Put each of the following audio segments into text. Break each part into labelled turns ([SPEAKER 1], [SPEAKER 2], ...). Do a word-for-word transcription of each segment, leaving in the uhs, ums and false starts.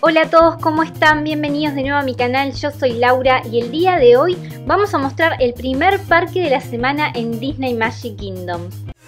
[SPEAKER 1] Hola a todos, ¿cómo están? Bienvenidos de nuevo a mi canal, yo soy Laura y el día de hoy vamos a mostrar el primer parque de la semana en Disney Magic Kingdom.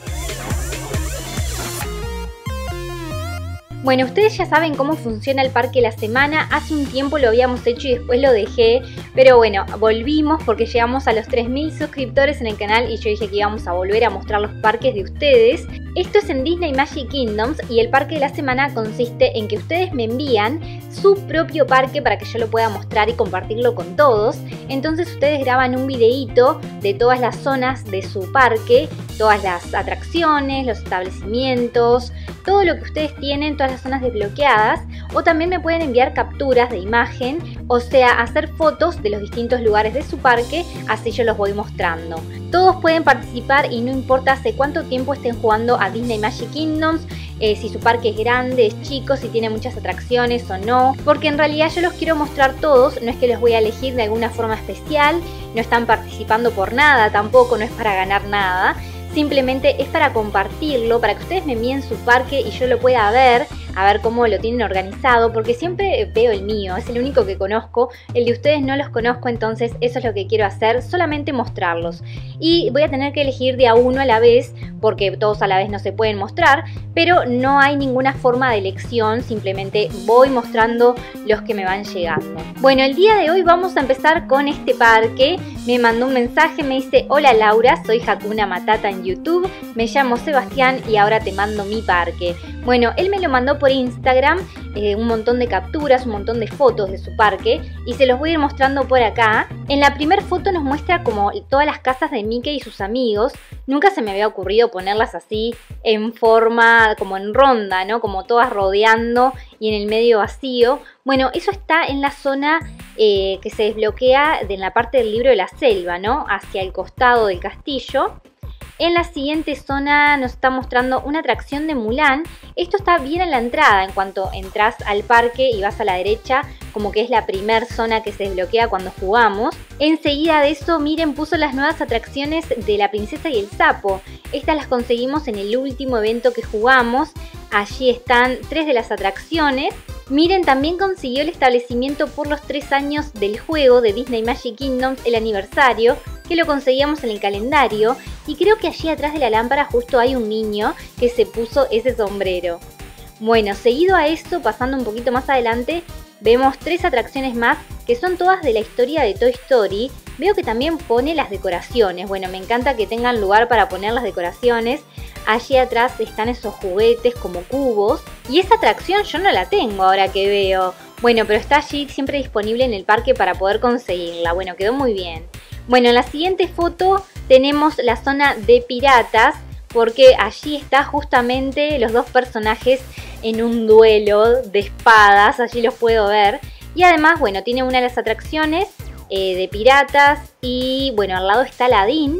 [SPEAKER 1] Bueno, ustedes ya saben cómo funciona el parque de la semana, hace un tiempo lo habíamos hecho y después lo dejé, pero bueno, volvimos porque llegamos a los tres mil suscriptores en el canal y yo dije que íbamos a volver a mostrar los parques de ustedes. Esto es en Disney Magic Kingdoms y el parque de la semana consiste en que ustedes me envían su propio parque para que yo lo pueda mostrar y compartirlo con todos. Entonces ustedes graban un videíto de todas las zonas de su parque, todas las atracciones, los establecimientos, todo lo que ustedes tienen, todas las zonas desbloqueadas, o también me pueden enviar capturas de imagen, o sea, hacer fotos de los distintos lugares de su parque, así yo los voy mostrando. Todos pueden participar y no importa hace cuánto tiempo estén jugando a Disney Magic Kingdoms, eh, si su parque es grande, es chico, si tiene muchas atracciones o no, porque en realidad yo los quiero mostrar todos, no es que los voy a elegir de alguna forma especial, no están participando por nada, tampoco no es para ganar nada. Simplemente es para compartirlo, para que ustedes me envíen su parque y yo lo pueda ver, a ver cómo lo tienen organizado, porque siempre veo el mío, es el único que conozco, el de ustedes no los conozco, entonces eso es lo que quiero hacer, solamente mostrarlos. Y voy a tener que elegir de a uno a la vez, porque todos a la vez no se pueden mostrar, pero no hay ninguna forma de elección, simplemente voy mostrando los que me van llegando. Bueno, el día de hoy vamos a empezar con este parque. Me mandó un mensaje, me dice: hola Laura, soy Hakuna Matata en YouTube, me llamo Sebastián y ahora te mando mi parque. Bueno, él me lo mandó por Instagram, eh, un montón de capturas, un montón de fotos de su parque y se los voy a ir mostrando por acá. En la primera foto nos muestra como todas las casas de Mickey y sus amigos. Nunca se me había ocurrido ponerlas así en forma, como en ronda, ¿no? Como todas rodeando y en el medio vacío. Bueno, eso está en la zona eh, que se desbloquea de en la parte del libro de la selva, ¿no? Hacia el costado del castillo. En la siguiente zona nos está mostrando una atracción de Mulan. Esto está bien en la entrada, en cuanto entras al parque y vas a la derecha, como que es la primer zona que se desbloquea cuando jugamos. Enseguida de eso, miren, puso las nuevas atracciones de la princesa y el sapo. Estas las conseguimos en el último evento que jugamos. Allí están tres de las atracciones. Miren, también consiguió el establecimiento por los tres años del juego de Disney Magic Kingdoms, el aniversario, que lo conseguíamos en el calendario. Y creo que allí atrás de la lámpara justo hay un niño que se puso ese sombrero. Bueno, seguido a esto, pasando un poquito más adelante, vemos tres atracciones más que son todas de la historia de Toy Story. Veo que también pone las decoraciones. Bueno, me encanta que tengan lugar para poner las decoraciones. Allí atrás están esos juguetes como cubos. Y esa atracción yo no la tengo ahora que veo. Bueno, pero está allí siempre disponible en el parque para poder conseguirla. Bueno, quedó muy bien. Bueno, en la siguiente foto tenemos la zona de piratas, porque allí está justamente los dos personajes en un duelo de espadas, allí los puedo ver. Y además, bueno, tiene una de las atracciones eh, de piratas y, bueno, al lado está Aladdin,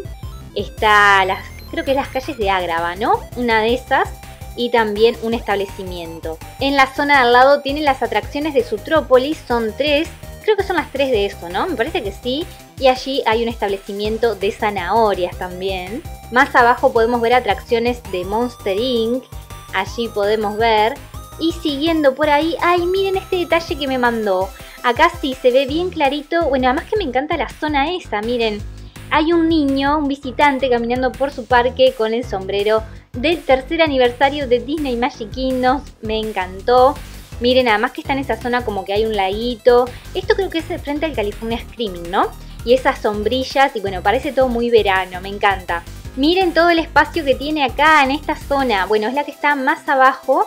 [SPEAKER 1] está, las, creo que es las calles de Agrabah, ¿no? Una de esas, y también un establecimiento. En la zona de al lado tiene las atracciones de Zootrópolis, son tres, creo que son las tres de eso, ¿no? Me parece que sí. Y allí hay un establecimiento de zanahorias también. Más abajo podemos ver atracciones de Monster incorporated. Allí podemos ver. Y siguiendo por ahí, ¡ay, miren este detalle que me mandó! Acá sí se ve bien clarito. Bueno, además que me encanta la zona esa, miren. Hay un niño, un visitante caminando por su parque con el sombrero del tercer aniversario de Disney Magic Kingdoms. Me encantó. Miren, además que está en esa zona como que hay un laguito. Esto creo que es de frente al California Screaming, ¿no? Y esas sombrillas, y bueno, parece todo muy verano, me encanta. Miren todo el espacio que tiene acá en esta zona. Bueno, es la que está más abajo.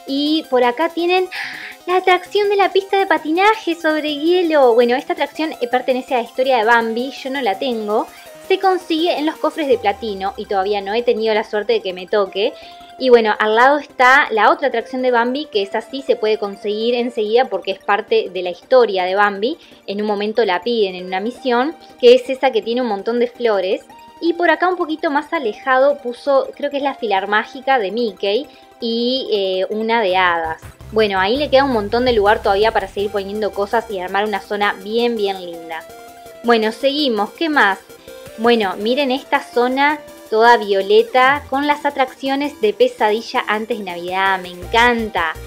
[SPEAKER 1] Y por acá tienen la atracción de la pista de patinaje sobre hielo. Bueno, esta atracción pertenece a la historia de Bambi, yo no la tengo. Se consigue en los cofres de platino y todavía no he tenido la suerte de que me toque. Y bueno, al lado está la otra atracción de Bambi, que es así, se puede conseguir enseguida porque es parte de la historia de Bambi. En un momento la piden en una misión, que es esa que tiene un montón de flores. Y por acá un poquito más alejado puso, creo que es la Filar Mágica de Mickey y eh, una de hadas. Bueno, ahí le queda un montón de lugar todavía para seguir poniendo cosas y armar una zona bien, bien linda. Bueno, seguimos. ¿Qué más? Bueno, miren esta zona toda violeta con las atracciones de Pesadilla antes de Navidad. Me encanta.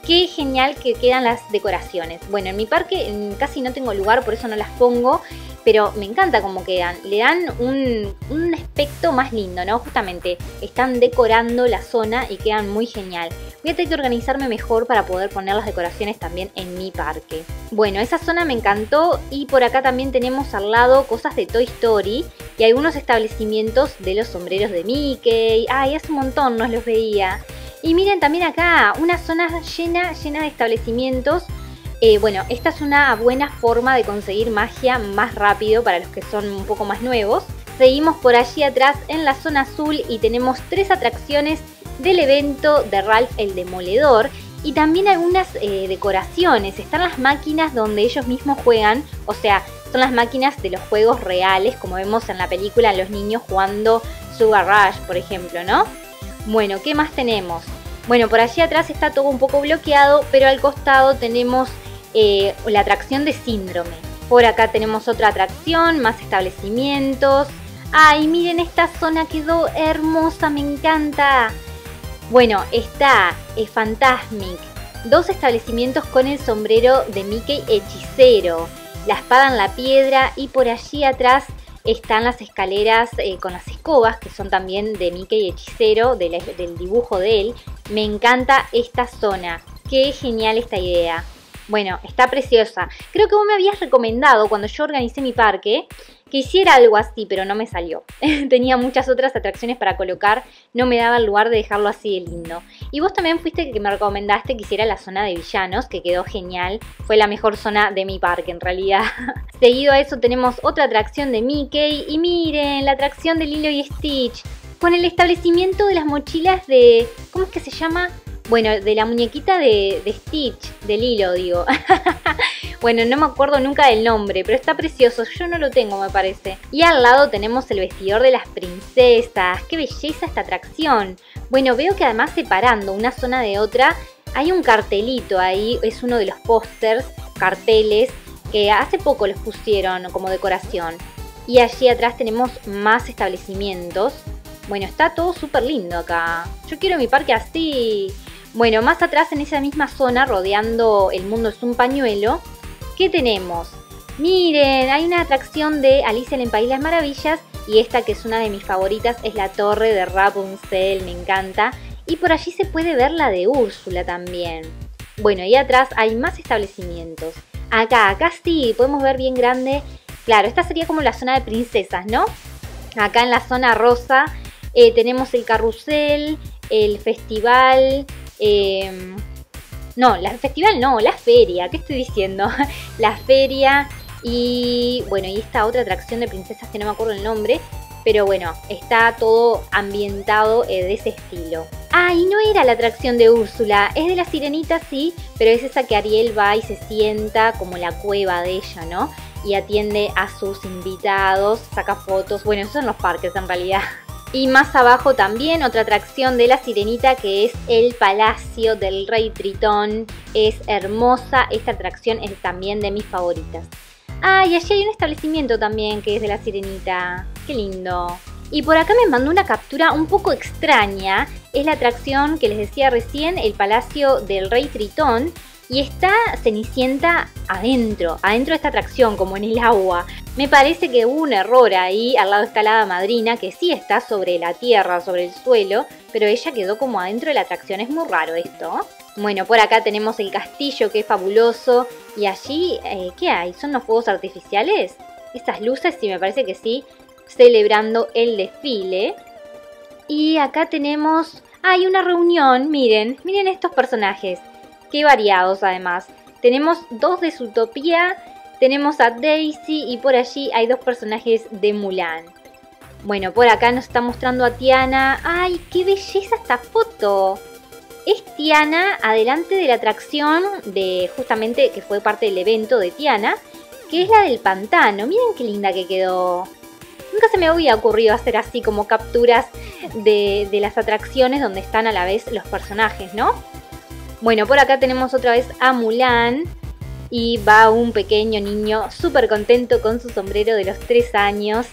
[SPEAKER 1] Qué genial que quedan las decoraciones. Bueno, en mi parque casi no tengo lugar, por eso no las pongo, pero me encanta cómo quedan. Le dan un, un aspecto más lindo, ¿no? Justamente están decorando la zona y quedan muy genial. Voy a tener que organizarme mejor para poder poner las decoraciones también en mi parque. Bueno, esa zona me encantó y por acá también tenemos al lado cosas de Toy Story y algunos establecimientos de los sombreros de Mickey. Ay, hace un montón no los veía. Y miren también acá, una zona llena, llena de establecimientos. Eh, bueno, esta es una buena forma de conseguir magia más rápido para los que son un poco más nuevos. Seguimos por allí atrás en la zona azul y tenemos tres atracciones del evento de Ralph el Demoledor. Y también algunas eh, decoraciones. Están las máquinas donde ellos mismos juegan, o sea, son las máquinas de los juegos reales, como vemos en la película, los niños jugando Sugar Rush, por ejemplo, ¿no? Bueno, ¿qué más tenemos? Bueno, por allí atrás está todo un poco bloqueado, pero al costado tenemos eh, la atracción de Síndrome. Por acá tenemos otra atracción, más establecimientos. ¡Ay, miren, esta zona quedó hermosa, me encanta! Bueno, está eh, Fantasmic, dos establecimientos con el sombrero de Mickey hechicero, la espada en la piedra y por allí atrás están las escaleras eh, con las escobas, que son también de Mickey hechicero, de la, del dibujo de él. Me encanta esta zona. Qué genial esta idea. Bueno, está preciosa. Creo que vos me habías recomendado cuando yo organicé mi parque que hiciera algo así, pero no me salió. Tenía muchas otras atracciones para colocar, no me daba el lugar de dejarlo así de lindo. Y vos también fuiste que me recomendaste que hiciera la zona de villanos, que quedó genial. Fue la mejor zona de mi parque en realidad. Seguido a eso tenemos otra atracción de Mickey y miren, la atracción de Lilo y Stitch. Con el establecimiento de las mochilas de... ¿cómo es que se llama? Bueno, de la muñequita de, de Stitch, de Lilo digo. Bueno, no me acuerdo nunca del nombre, pero está precioso. Yo no lo tengo, me parece. Y al lado tenemos el vestidor de las princesas. ¡Qué belleza esta atracción! Bueno, veo que además separando una zona de otra, hay un cartelito ahí. Es uno de los pósters, carteles, que hace poco los pusieron como decoración. Y allí atrás tenemos más establecimientos. Bueno, está todo súper lindo acá. Yo quiero mi parque así. Bueno, más atrás en esa misma zona, rodeando el mundo es un pañuelo, ¿qué tenemos? Miren, hay una atracción de Alicia en el País de las Maravillas y esta que es una de mis favoritas es la torre de Rapunzel, me encanta. Y por allí se puede ver la de Úrsula también. Bueno, y atrás hay más establecimientos. Acá, acá sí, podemos ver bien grande. Claro, esta sería como la zona de princesas, ¿no? Acá en la zona rosa eh, tenemos el carrusel, el festival... Eh, no, la festival no, la feria, ¿qué estoy diciendo? La feria y bueno, y esta otra atracción de princesas que no me acuerdo el nombre, pero bueno, está todo ambientado eh, de ese estilo. Ah, y no era la atracción de Úrsula, es de la Sirenita sí, pero es esa que Ariel va y se sienta como la cueva de ella, ¿no? Y atiende a sus invitados, saca fotos, bueno, esos son los parques en realidad. Y más abajo también otra atracción de la Sirenita que es el Palacio del Rey Tritón. Es hermosa, esta atracción es también de mis favoritas. Ah, y allí hay un establecimiento también que es de la Sirenita. Qué lindo. Y por acá me mandó una captura un poco extraña. Es la atracción que les decía recién, el Palacio del Rey Tritón. Y está Cenicienta adentro, adentro de esta atracción, como en el agua. Me parece que hubo un error ahí, al lado está la hada madrina, que sí está sobre la tierra, sobre el suelo, pero ella quedó como adentro de la atracción, es muy raro esto. Bueno, por acá tenemos el castillo, que es fabuloso, y allí, eh, ¿qué hay? ¿Son los fuegos artificiales? Estas luces, sí, me parece que sí, celebrando el desfile. Y acá tenemos, hay una reunión, miren, miren estos personajes. Qué variados además. Tenemos dos de Zootopia, tenemos a Daisy y por allí hay dos personajes de Mulan. Bueno, por acá nos está mostrando a Tiana. ¡Ay, qué belleza esta foto! Es Tiana adelante de la atracción de justamente que fue parte del evento de Tiana, que es la del pantano. Miren qué linda que quedó. Nunca se me había ocurrido hacer así como capturas de, de las atracciones donde están a la vez los personajes, ¿no? Bueno, por acá tenemos otra vez a Mulan y va un pequeño niño súper contento con su sombrero de los tres años.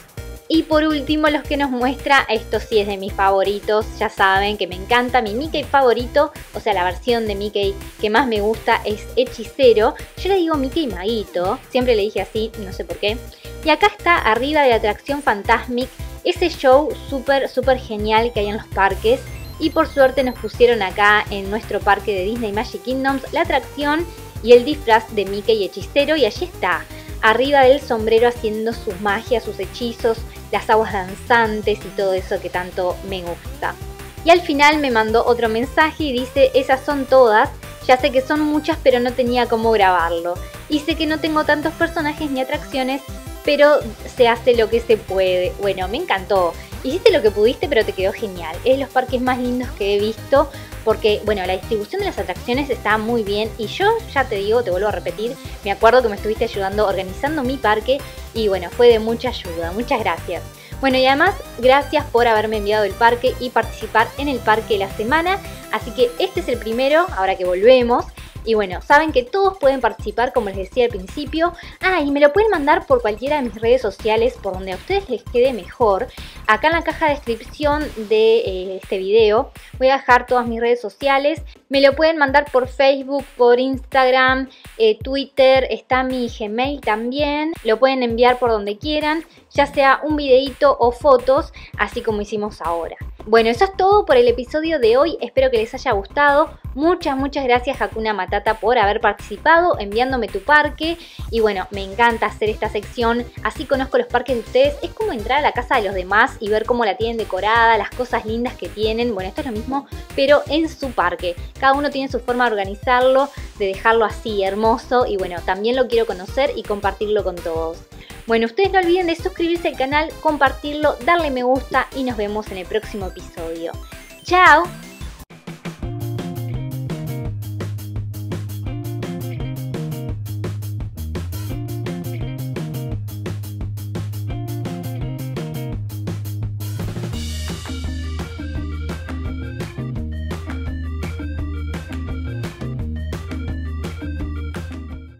[SPEAKER 1] Y por último, los que nos muestra, esto sí es de mis favoritos, ya saben que me encanta, mi Mickey favorito, o sea la versión de Mickey que más me gusta es Hechicero. Yo le digo Mickey Maguito, siempre le dije así, no sé por qué. Y acá está arriba de la atracción Fantasmic, ese show súper súper genial que hay en los parques. Y por suerte nos pusieron acá en nuestro parque de Disney Magic Kingdoms la atracción y el disfraz de Mickey Hechicero, y allí está, arriba del sombrero haciendo sus magias, sus hechizos, las aguas danzantes y todo eso que tanto me gusta. Y al final me mandó otro mensaje y dice: esas son todas, ya sé que son muchas pero no tenía cómo grabarlo. Y sé que no tengo tantos personajes ni atracciones, pero se hace lo que se puede. Bueno, me encantó. Hiciste lo que pudiste, pero te quedó genial. Es de los parques más lindos que he visto porque, bueno, la distribución de las atracciones está muy bien. Y yo, ya te digo, te vuelvo a repetir, me acuerdo que me estuviste ayudando organizando mi parque y, bueno, fue de mucha ayuda. Muchas gracias. Bueno, y además, gracias por haberme enviado el parque y participar en el parque de la semana. Así que este es el primero, ahora que volvemos. Y bueno, saben que todos pueden participar, como les decía al principio. Ah, y me lo pueden mandar por cualquiera de mis redes sociales, por donde a ustedes les quede mejor. Acá en la caja de descripción de eh, este video voy a dejar todas mis redes sociales. Me lo pueden mandar por Facebook, por Instagram, eh, Twitter, está mi Gmail también. Lo pueden enviar por donde quieran, ya sea un videito o fotos, así como hicimos ahora. Bueno, eso es todo por el episodio de hoy, espero que les haya gustado. Muchas, muchas gracias Hakuna Matata por haber participado, enviándome tu parque. Y bueno, me encanta hacer esta sección, así conozco los parques de ustedes. Es como entrar a la casa de los demás y ver cómo la tienen decorada, las cosas lindas que tienen. Bueno, esto es lo mismo, pero en su parque. Cada uno tiene su forma de organizarlo, de dejarlo así hermoso. Y bueno, también lo quiero conocer y compartirlo con todos. Bueno, ustedes no olviden de suscribirse al canal, compartirlo, darle me gusta y nos vemos en el próximo episodio. ¡Chao!